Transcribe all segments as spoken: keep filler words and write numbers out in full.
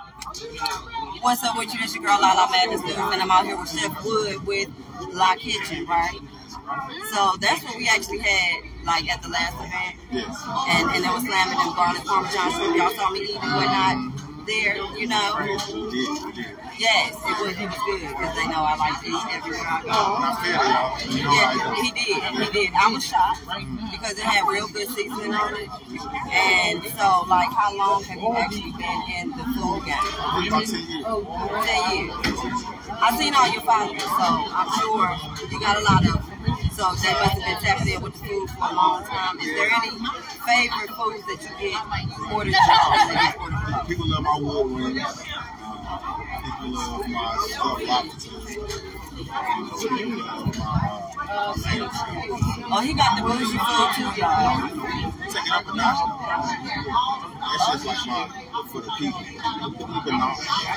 What's up with you? It's your girl Lala Madness News, and I'm out here with Chef Wood with La Kitchen, right? So that's what we actually had, like at the last event. Yes. And and it was slamming and garlic parmesan shrimp. Y'all saw me eating and whatnot there, you know. We did, we did. Yes, it was. It was good because they know I like to eat everywhere I go. Yeah, Yeah, he did. He did. I was shocked because it had real good seasoning on it. And so, like, how long have you actually been in the food game? About ten years. Ten years. I've seen all your followers, so I'm sure you got a lot of. So they must have been tapping in with the food for a long time. Is there any favorite foods that you get ordered to? People love my wood wings. People love my stuffed lobsters. People love my uh, sandwiches. Oh, he got the bougie food too, y'all. Take it up a notch. That's just like my, for the people. The people know.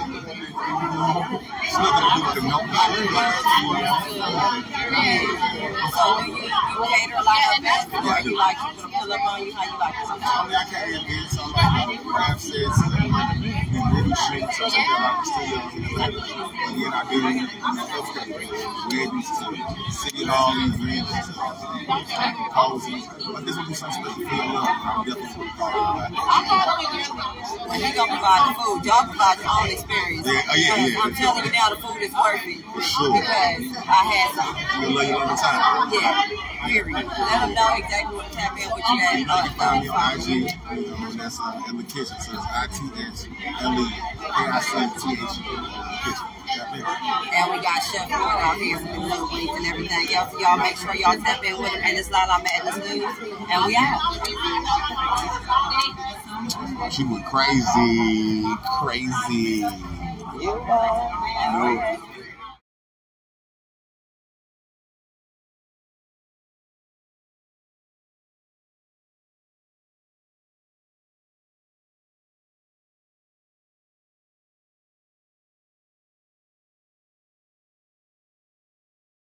It's nothing to do with the milk. So do you, you cater a lot of events, or you like people to pull up on you? How you like it? I mean, I carry events. I like craft sets and little shit. So I like steals and then I do weddings to city hall events, cozy. But this will be some stuff you feel love. I'm definitely When you gonna provide the food, y'all provide your own experience. Yeah, oh, yeah, yeah. I'm telling you now, the food is worth it. For sure. Because I had some. We'll love you all the time. Yeah, period. Let them know exactly what to tap in with you at. You can find me on I G, you know, and that's uh, in the kitchen. So it's I T S L E A I C T H kitchen. And we got Chef Wood out here with the blue wings and everything else. Y'all make sure y'all tap in with him. And it's Lala Madness News. And we out. She went crazy, crazy. You know.